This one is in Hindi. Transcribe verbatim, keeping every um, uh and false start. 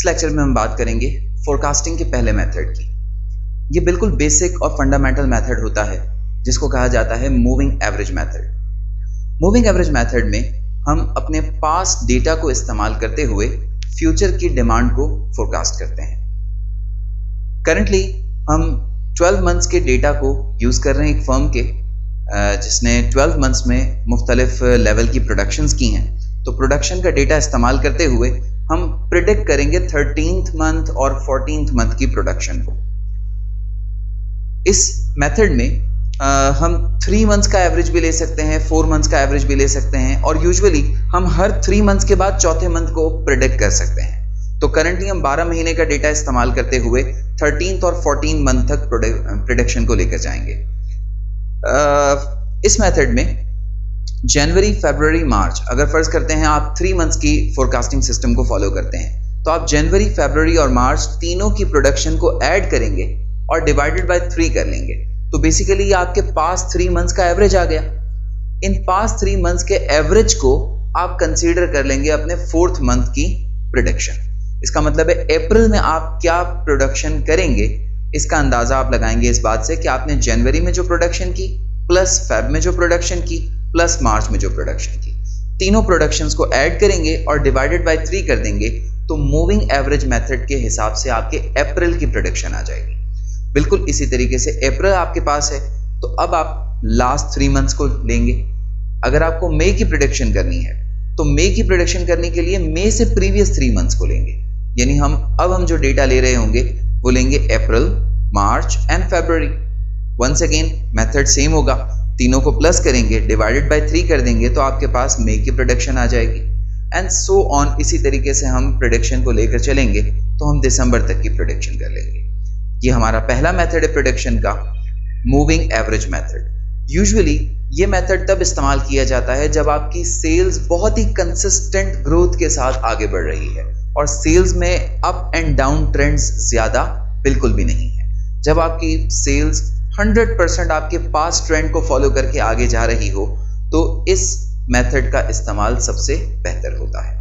इस लेक्चर में हम बात करेंगे फोरकास्टिंग के पहले मेथड की। ये बिल्कुल बेसिक और फंडामेंटल मेथड होता है जिसको कहा जाता है moving average method. Moving average method में हम अपने पास्ट डेटा को इस्तेमाल करते हुए फ्यूचर की डिमांड को फोरकास्ट करते हैं। करंटली हम ट्वेल्व मंथ्स के डेटा को यूज़ कर रहे हैं एक फर्म के जिसने ट्वेल्व मंथ्स में मुख्तलिफ लेवल की प्रोडक्शंस की हैं। तो प्रोडक्शन का डेटा इस्तेमाल करते हुए हम प्रिडिक्ट करेंगे थर्टीन्थ मंथ और फोर्टीन्थ मंथ की प्रोडक्शन को। इस मेथड में आ, हम थ्री मंथ्स का एवरेज भी ले सकते हैं, फोर मंथ्स का एवरेज भी ले सकते हैं और यूजुअली हम हर थ्री मंथ्स के बाद चौथे मंथ को प्रिडिक्ट कर सकते हैं। तो करंटली हम बारह महीने का डेटा इस्तेमाल करते हुए थर्टीन्थ और फोर्टीन मंथ तक प्रोडक्शन को लेकर जाएंगे। आ, इस मेथड में जनवरी, फरवरी, मार्च, अगर फर्ज करते हैं आप थ्री मंथ्स की फोरकास्टिंग सिस्टम को फॉलो करते हैं तो आप जनवरी, फरवरी और मार्च तीनों की प्रोडक्शन को ऐड करेंगे और डिवाइडेड बाय थ्री कर लेंगे। तो बेसिकली ये आपके पास थ्री मंथ्स का एवरेज आ गया। इन पास थ्री मंथ्स के एवरेज को आप कंसीडर कर लेंगे अपने फोर्थ मंथ की प्रोडक्शन। इसका मतलब है अप्रैल में आप क्या प्रोडक्शन करेंगे इसका अंदाजा आप लगाएंगे इस बात से कि आपने जनवरी में जो प्रोडक्शन की प्लस फेब में जो प्रोडक्शन की प्लस मार्च में जो प्रोडक्शन की, तीनों प्रोडक्शंस को ऐड करेंगे और डिवाइडेड बाय थ्री कर देंगे तो मूविंग एवरेज मेथड के हिसाब से आपके अप्रैल की प्रोडक्शन आ जाएगी। बिल्कुल इसी तरीके से अप्रैल आपके पास है तो अब आप लास्ट थ्री मंथ्स को लेंगे। अगर आपको मई की प्रोडक्शन करनी है तो मई की प्रोडक्शन करने के लिए मई से प्रीवियस थ्री मंथ्स को लेंगे। यानी हम अब हम जो डेटा ले रहे होंगे वो लेंगे अप्रैल, मार्च एंड फरवरी। वंस अगेन मेथड सेम होगा, तीनों को प्लस करेंगे, डिवाइडेड बाय थ्री कर देंगे तो आपके पास मई की प्रोडक्शन आ जाएगी एंड सो ऑन। इसी तरीके से हम प्रोडक्शन को लेकर चलेंगे तो हम दिसंबर तक की प्रोडक्शन कर लेंगे। ये हमारा पहला मेथड है प्रोडक्शन का, मूविंग एवरेज मेथड। यूजुअली ये मेथड तब इस्तेमाल किया जाता है जब आपकी सेल्स बहुत ही कंसिस्टेंट ग्रोथ के साथ आगे बढ़ रही है और सेल्स में अप एंड डाउन ट्रेंड्स ज़्यादा बिल्कुल भी नहीं है। जब आपकी सेल्स हंड्रेड परसेंट आपके पास ट्रेंड को फॉलो करके आगे जा रही हो तो इस मेथड का इस्तेमाल सबसे बेहतर होता है।